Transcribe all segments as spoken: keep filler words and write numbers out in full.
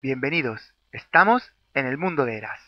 Bienvenidos, estamos en el mundo de Eras.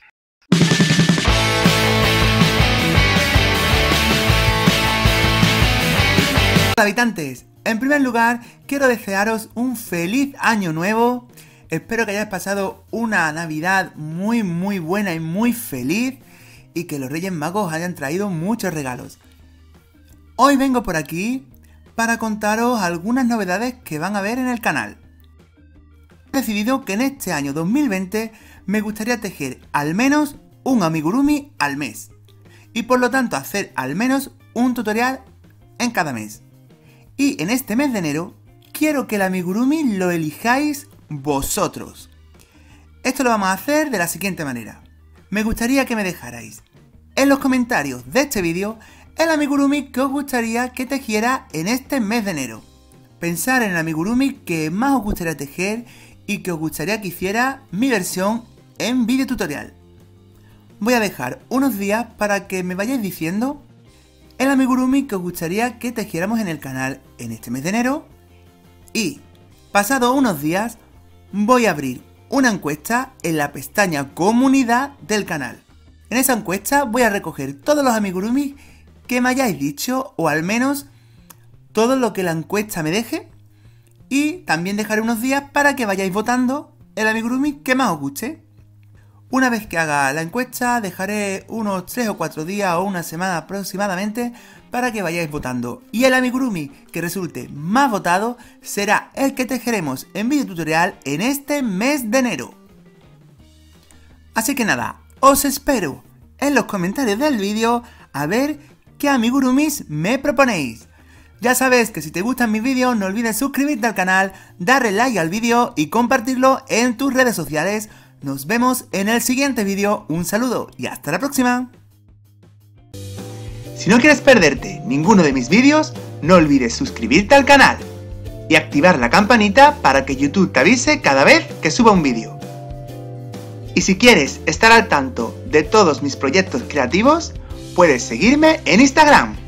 Hola habitantes, en primer lugar quiero desearos un feliz año nuevo. Espero que hayáis pasado una Navidad muy muy buena y muy feliz y que los Reyes Magos os hayan traído muchos regalos. Hoy vengo por aquí para contaros algunas novedades que van a ver en el canal. He decidido que en este año dos mil veinte me gustaría tejer al menos un amigurumi al mes y por lo tanto hacer al menos un tutorial en cada mes. Y en este mes de enero quiero que el amigurumi lo elijáis vosotros. Esto lo vamos a hacer de la siguiente manera. Me gustaría que me dejarais en los comentarios de este vídeo el amigurumi que os gustaría que tejiera en este mes de enero. Pensar en el amigurumi que más os gustaría tejer y que os gustaría que hiciera mi versión en vídeo tutorial. Voy a dejar unos días para que me vayáis diciendo el amigurumi que os gustaría que tejiéramos en el canal en este mes de enero y, pasado unos días, voy a abrir una encuesta en la pestaña comunidad del canal. En esa encuesta voy a recoger todos los amigurumi que me hayáis dicho o al menos todo lo que la encuesta me deje y también dejaré unos días para que vayáis votando el amigurumi que más os guste. Una vez que haga la encuesta dejaré unos tres o cuatro días o una semana aproximadamente para que vayáis votando y el amigurumi que resulte más votado será el que tejeremos en vídeo tutorial en este mes de enero. Así que nada, os espero en los comentarios del vídeo a ver qué amigurumis me proponéis. Ya sabes que si te gustan mis vídeos no olvides suscribirte al canal, darle like al vídeo y compartirlo en tus redes sociales. Nos vemos en el siguiente vídeo, un saludo y hasta la próxima. Si no quieres perderte ninguno de mis vídeos, no olvides suscribirte al canal y activar la campanita para que YouTube te avise cada vez que suba un vídeo. Y si quieres estar al tanto de todos mis proyectos creativos, puedes seguirme en Instagram.